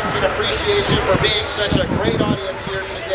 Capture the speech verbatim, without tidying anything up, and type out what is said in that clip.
thanks and appreciation for being such a great audience here today.